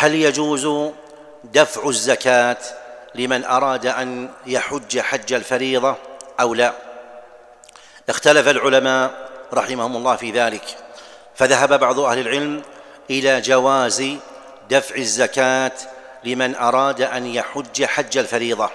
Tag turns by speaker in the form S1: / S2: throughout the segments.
S1: هل يجوز دفع الزكاة لمن أراد أن يحج حج الفريضة أو لا؟ اختلف العلماء رحمهم الله في ذلك، فذهب بعض أهل العلم إلى جواز دفع الزكاة لمن أراد أن يحج حج الفريضة،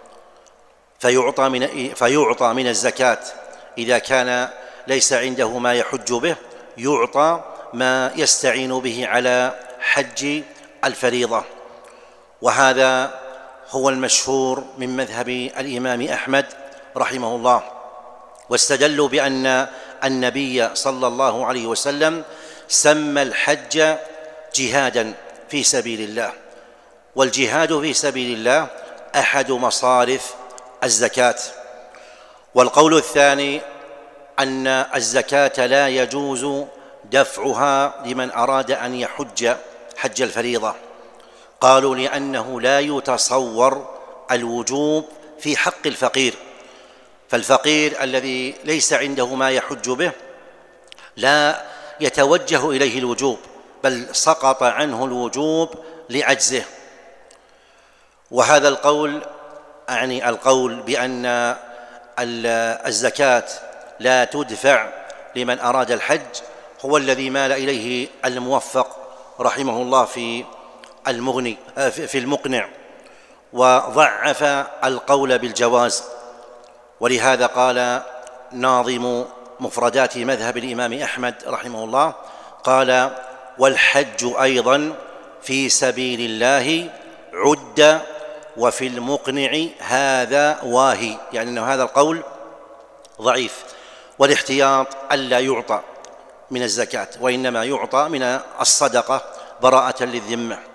S1: فيعطى من الزكاة إذا كان ليس عنده ما يحج به، يعطى ما يستعين به على حج الفريضة. وهذا هو المشهور من مذهب الإمام أحمد رحمه الله، واستدلوا بأن النبي صلى الله عليه وسلم سمى الحج جهادا في سبيل الله، والجهاد في سبيل الله أحد مصارف الزكاة. والقول الثاني أن الزكاة لا يجوز دفعها لمن أراد أن يحج حج الفريضة، قالوا لأنه لا يتصور الوجوب في حق الفقير، فالفقير الذي ليس عنده ما يحج به لا يتوجه إليه الوجوب، بل سقط عنه الوجوب لعجزه. وهذا القول، يعني القول بأن الزكاة لا تدفع لمن أراد الحج، هو الذي مال إليه الموفق رحمه الله في المقنع، وضعف القول بالجواز. ولهذا قال ناظم مفردات مذهب الإمام أحمد رحمه الله، قال: والحج أيضا في سبيل الله عد وفي المقنع هذا واهي، يعني أن هذا القول ضعيف، والاحتياط ألا يعطى من الزكاة، وإنما يعطى من الصدقة براءة للذمة.